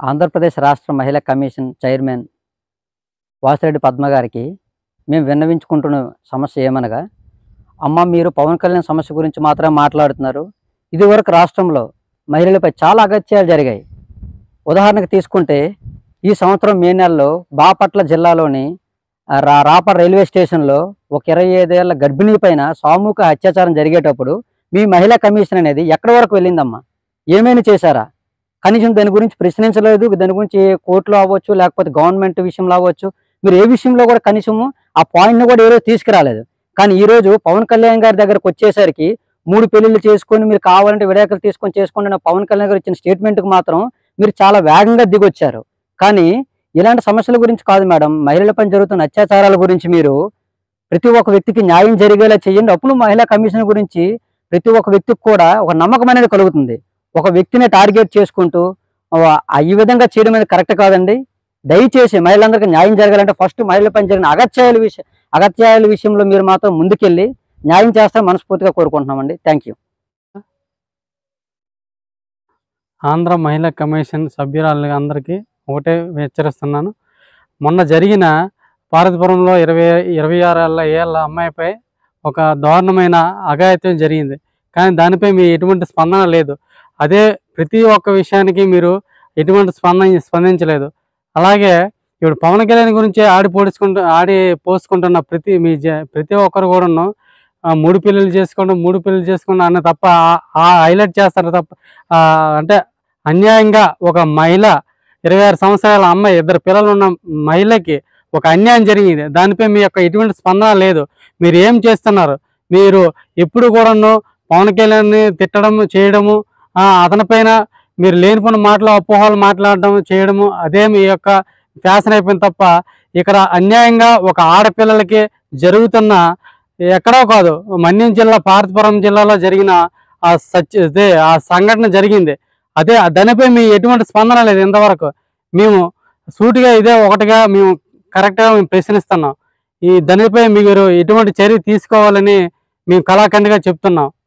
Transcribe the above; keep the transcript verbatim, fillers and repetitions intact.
ఆంధ్రప్రదేశ్ రాష్ట్ర మహిళా commission chairman Vasireddy Padma గారికి మేము విన్నవించుకుంటున్న సమస్య ఏమనగా, అమ్మ మీరు పవన్ కళ్యాణ్ సమస్య గురించి మాత్రమే మాట్లాడుతున్నారు. ఇదివరకు రాష్ట్రంలో మహిళలపై చాలా అగత్యాలు జరిగాయి. ఉదాహరణకు తీసుకుంటే ఈ సంవత్సరం మే నెలలో బాపట్ల జిల్లాలోని రా రాపర్ రైల్వే స్టేషన్లో ఒక ఇరవై ఐదేళ్ల గర్భిణీ పైన సామూహిక అత్యాచారం జరిగేటప్పుడు మీ మహిళా కమిషన్ అనేది ఎక్కడి వరకు వెళ్ళిందమ్మా? ఏమైనా చేశారా? కనీసం దాని గురించి ప్రశ్నించలేదు. దాని గురించి కోర్టులో అవ్వచ్చు, లేకపోతే గవర్నమెంట్ విషయంలో అవ్వచ్చు, మీరు ఏ విషయంలో కూడా కనీసము ఆ పాయింట్ని కూడా ఏదో తీసుకురాలేదు. కానీ ఈరోజు పవన్ కళ్యాణ్ గారి దగ్గరకు వచ్చేసరికి మూడు పెళ్లిళ్ళు చేసుకొని మీరు కావాలంటే విడాకులు తీసుకొని చేసుకోండి పవన్ కళ్యాణ్ గారు ఇచ్చిన స్టేట్మెంట్కి మాత్రం మీరు చాలా వేగంగా దిగొచ్చారు. కానీ ఇలాంటి సమస్యల గురించి కాదు మేడం, మహిళలపై జరుగుతున్న అత్యాచారాల గురించి మీరు ప్రతి ఒక్క వ్యక్తికి న్యాయం జరిగేలా చేయండి. అప్పుడు మహిళా కమిషన్ గురించి ప్రతి ఒక్క వ్యక్తికి కూడా ఒక నమ్మకం అనేది కలుగుతుంది. ఒక వ్యక్తిని టార్గెట్ చేసుకుంటూ ఈ విధంగా చేయడం అనేది కరెక్ట్ కాదండి. దయచేసి మహిళలందరికీ న్యాయం జరగాలంటే ఫస్ట్ మహిళలపై జరిగిన అగత్యాల విషయం అగత్యాల విషయంలో మీరు మాత్రం ముందుకెళ్ళి న్యాయం చేస్తారని మనస్ఫూర్తిగా కోరుకుంటున్నామండి. Thank you. ఆంధ్ర మహిళా కమిషన్ సభ్యురాలు అందరికీ ఒకటే హెచ్చరిస్తున్నాను. మొన్న జరిగిన పార్వతీపురంలో ఇరవై ఇరవై ఆరు ఏళ్ళ అమ్మాయిపై ఒక దారుణమైన అఘాయిత్యం జరిగింది. కానీ దానిపై మీ ఎటువంటి స్పందన లేదు. అదే ప్రతి ఒక్క విషయానికి మీరు ఎటువంటి స్పందన స్పందించలేదు. అలాగే ఇప్పుడు పవన్ కళ్యాణ్ గురించి ఆడి పోడ్చుకుంటూ ఆడి పోసుకుంటున్న ప్రతి మీ ప్రతి ఒక్కరు కూడాను మూడు పెళ్ళిళ్ళు చేసుకోండి మూడు పెళ్ళిళ్ళు చేసుకోండి అన్న తప్ప హైలైట్ చేస్తారు తప్ప, అంటే అన్యాయంగా ఒక మహిళ ఇరవై ఆరు సంవత్సరాల అమ్మాయి ఇద్దరు పిల్లలు ఉన్న మహిళకి ఒక అన్యాయం జరిగింది. దానిపై మీ యొక్క ఎటువంటి స్పందన లేదు. మీరు ఏం చేస్తున్నారు? మీరు ఎప్పుడు కూడాను పవన్ కళ్యాణ్ని తిట్టడం చేయడము, అతనిపైన మీరు లేనిపోయిన మాటలు అపోహలు మాట్లాడడం చేయడము, అదే మీ యొక్క ఫ్యాషన్ అయిపోయింది తప్ప ఇక్కడ అన్యాయంగా ఒక ఆడపిల్లలకి జరుగుతున్న ఎక్కడో కాదు, మన్యం జిల్లా పార్వతీపురం జిల్లాలో జరిగిన ఆ సత్య అదే ఆ సంఘటన జరిగింది. అదే దానిపై మీ ఎటువంటి స్పందన లేదు ఇంతవరకు. మేము సూటిగా ఇదే ఒకటిగా మేము కరెక్ట్గా మేము ప్రశ్నిస్తున్నాం. ఈ దానిపై మీరు ఎటువంటి చర్య తీసుకోవాలని మేము కళాఖండిగా చెప్తున్నాం.